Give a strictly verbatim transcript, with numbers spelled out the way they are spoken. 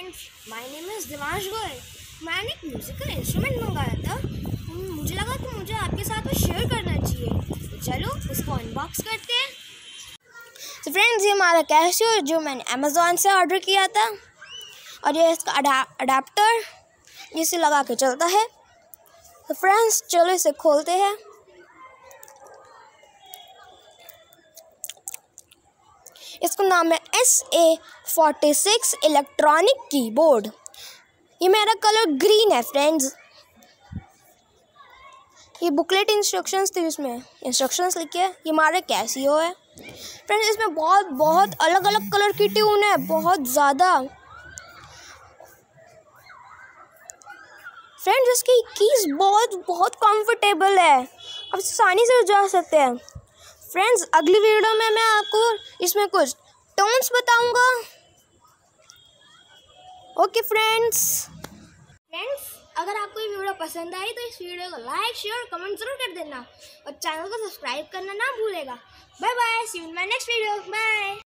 Friends, my name is Divansh Goyal. मैंने एक musical instrument मंगाया था। मुझे लगा कि मुझे आपके साथ वो शेयर करना चाहिए, तो चलो उसको अनबॉक्स करते हैं। तो फ्रेंड्स, ये हमारा कैसियो जो मैंने अमेज़ॉन से ऑर्डर किया था, और ये इसका अडाप्टर जिसे लगा के चलता है। तो फ्रेंड्स, चलो इसे खोलते हैं। इसका नाम है S A forty six electronic keyboard. ये मेरा कलर ग्रीन है फ्रेंड्स। ये बुकलेट इंस्ट्रक्शंस थे, इसमें इंस्ट्रक्शंस लिखे हैं। ये हमारा कैसियो है फ्रेंड्स। इसमें बहुत बहुत अलग अलग कलर की ट्यून है, बहुत ज़्यादा। फ्रेंड्स, इसकी कीज़ बहुत बहुत कंफर्टेबल है, आप आसानी से जा सकते हैं। फ्रेंड्स, अगली वीडियो में मैं आपको इसमें कुछ टोन्स बताऊंगा। ओके फ्रेंड्स फ्रेंड्स अगर आपको ये वीडियो पसंद आई तो इस वीडियो को लाइक शेयर कमेंट जरूर कर देना, और चैनल को सब्सक्राइब करना ना भूलेगा। Bye bye, see you in my next video. Bye.